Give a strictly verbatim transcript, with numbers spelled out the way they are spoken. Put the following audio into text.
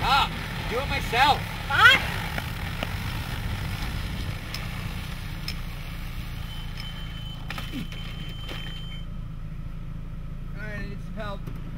Ah, do it myself. Fine. Alright, I need some help.